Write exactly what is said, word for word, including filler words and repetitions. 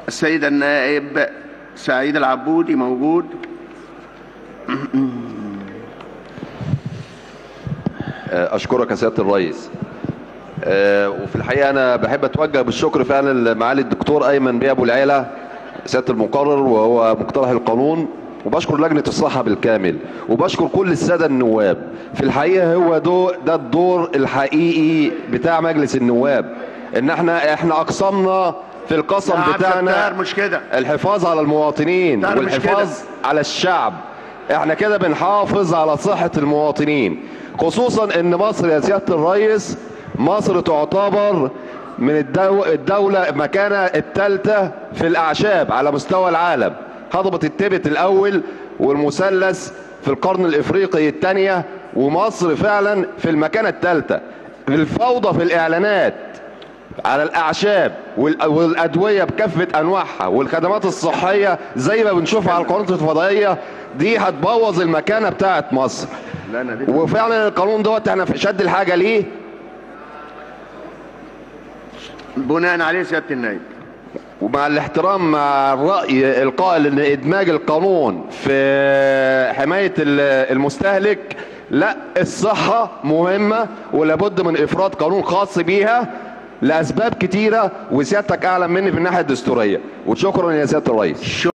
السيد النائب سعيد العبودي موجود. أشكرك يا سيادة الرئيس. وفي الحقيقة أنا بحب أتوجه بالشكر فعلا لمعالي الدكتور أيمن بيه أبو العيلة سيادة المقرر وهو مقترح القانون، وبشكر لجنة الصحة بالكامل، وبشكر كل السادة النواب. في الحقيقة هو دو ده الدور الحقيقي بتاع مجلس النواب، إن احنا احنا أقسمنا في القسم بتاعنا مش كده الحفاظ على المواطنين والحفاظ على الشعب. احنا كده بنحافظ على صحة المواطنين، خصوصا ان مصر يا سيادة الرئيس مصر تعتبر من الدو... الدولة مكانة الثالثة في الأعشاب على مستوى العالم. هضبة التبت الأول والمثلث في القرن الإفريقي الثانية، ومصر فعلا في المكانة الثالثة. الفوضى في الإعلانات على الأعشاب والأدوية بكافة أنواعها والخدمات الصحية زي ما بنشوفها على القنوات الفضائية دي هتبوظ المكانة بتاعت مصر. وفعلا القانون دوت احنا في شد الحاجة ليه بناء عليه سيادة النائب، ومع الاحترام مع الرأي القائل ان ادماج القانون في حماية المستهلك، لا، الصحة مهمة ولابد من افراد قانون خاص بيها لاسباب كتيرة، وسيادتك اعلم مني في الناحية الدستورية. وشكرا يا سيادة الرئيس.